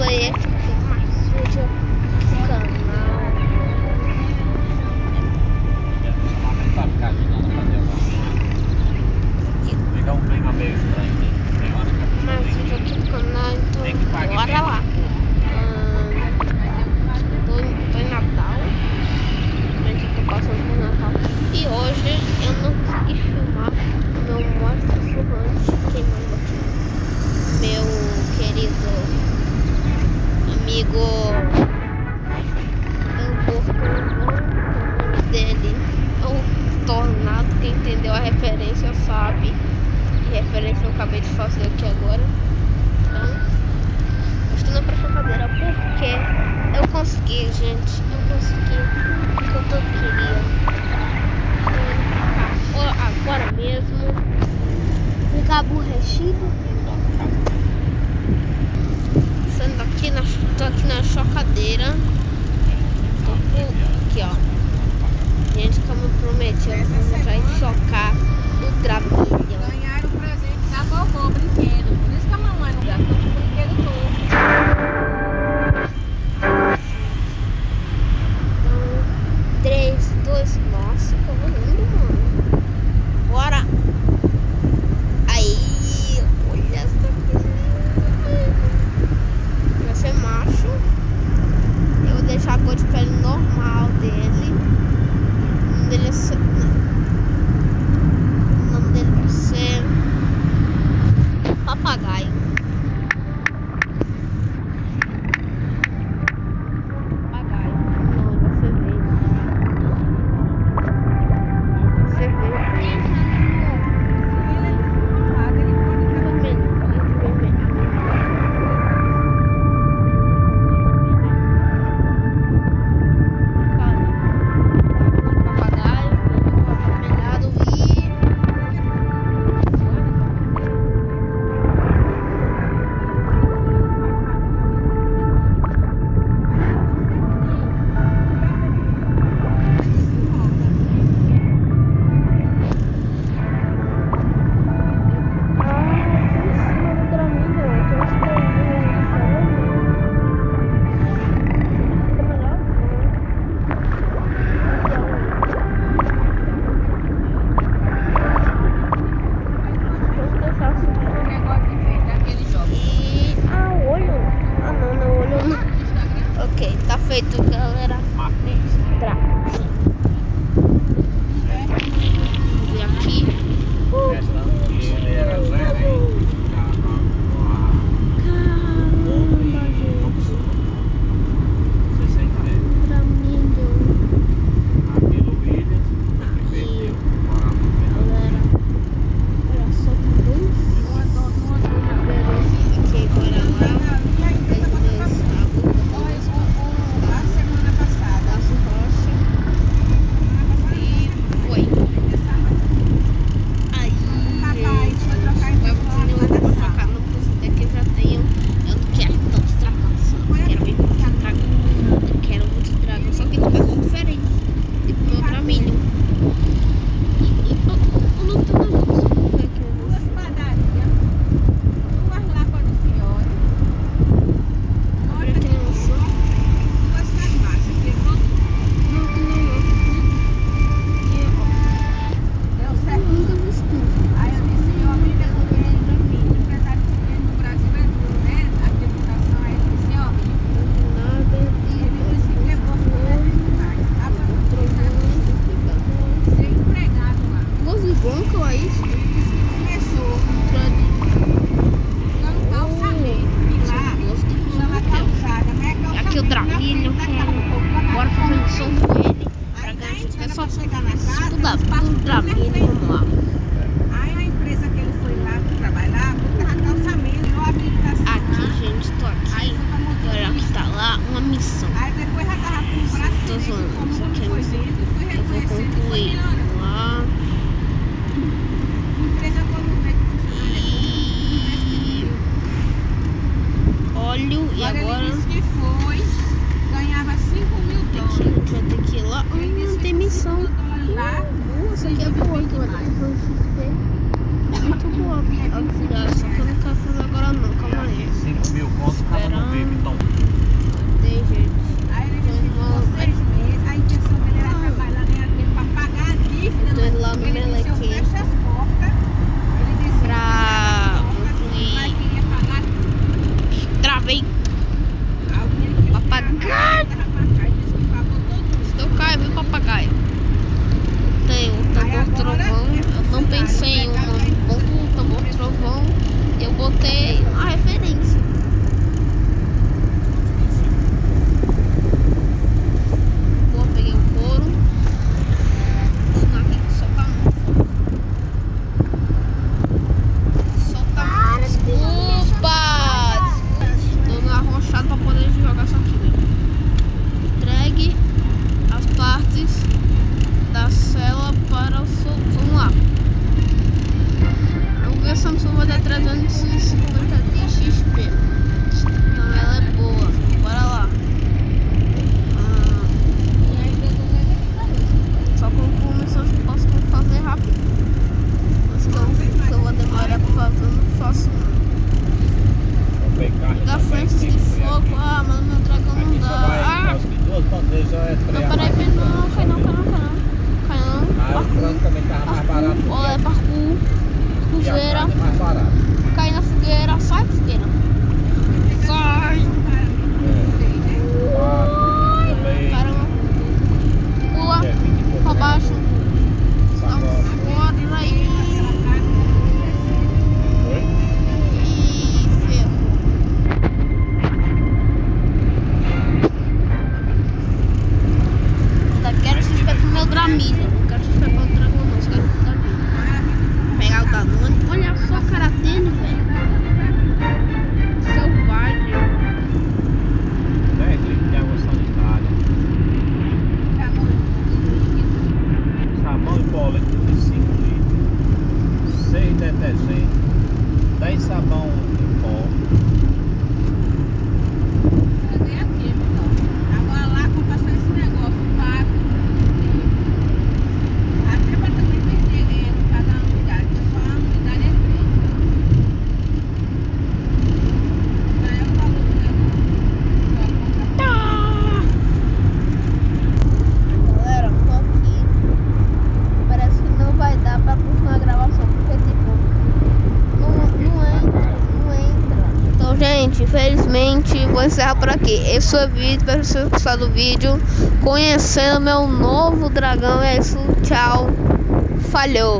play aqui com mais vídeo do canal. Pra ficar ajudando a fazer pegar um clima meio estranho, né? Mais vídeo aqui do canal, então bora lá. Tô em Natal, realmente eu tô passando por Natal. E hoje eu não consegui filmar o meu monstro sussurrante queimando aqui. Meu querido amigo o dele é um tornado. Quem entendeu a referência sabe. Que referência eu acabei de fazer aqui agora. Então, estou na próxima cadeira porque eu consegui, gente. Eu consegui o que eu tanto queria. Estou indo pra cá agora mesmo. Ficar aborrecido. Tô aqui na chocadeira. Tô aqui, ó. Gente, como eu prometi, eu vou chocar o Dramilho. Ganharam o presente da vovó, brinquedo. Por isso que a mamãe não gastou o brinquedo todo. Então, 3, 2, nossa, que eu vou lindo, mano. Bora! Aí, olha essa aqui. Vai ser macho. Eu vou deixar a cor de pele normal dele. O nome dele vai ser Papagaio. Papagaio. Não, vai ser verde. Vai ser verde. Ok, tá feito, galera. Vamos ver aqui. Bronco, é isso? Começou dando calçamento. Lá, chama calçada, não é calçamento. Aqui o Dramilho. Bora fazer um som com ele. Pra ganhar. Só chegar na casa, estudar o Dramilho. Vamos lá. Aí a empresa que ele foi lá pra trabalhar, botava calçamento. Eu abri pra Aqui, gente, tô aqui. Olha que tá lá uma missão. Aí depois já tava com o braço. Tô zoando. Isso aqui é missão. Eu vou concluir lá. Óleo e agora ele disse que foi, ganhava 5 mil dólares. a gente vai ter que ir lá. Tem missão. Nossa, aqui é boa. Muito boa. Só que eu não quero fazer agora não. Calma aí. 5 mil contos, o cara não vive tão frentes de fogo. Ah, mas meu dragão não Aqui só dá. vai, Ah, acho que 2 bandeiras é 3 não, peraí, peraí, não, cai não. Ah, o frango também tava mais barato. Ó, é parkour. E a Fogueira. carne é mais barata. Cai na fogueira. Sai, fogueira. Sai. Caramba. Pula pra baixo. Tá fora aí. Ih, ferro. Ainda quero XP pro meu Dramilha. Não quero XP pro dragão, não. Só quero pro Dramilha. Pegar o Danone. Olha só a cara dele, velho. Selvagem. 10 litros de água sanitária. Sabão em pó líquido de 5 litros. 6 detergentes. 10 sabão em pó. Agora lá, como passou esse negócio, pago. Até para também perder cada unidade, só a unidade é 3. Daí é o valor do negócio. Galera, eu tô aqui. Parece que não vai dar pra continuar a gravação, porque tipo, não entra. Então, gente, infelizmente vou encerrar por aqui. Esse foi o vídeo, espero que vocês tenham gostado do vídeo. Conhecendo meu novo dragão, é isso. Tchau. Falhou.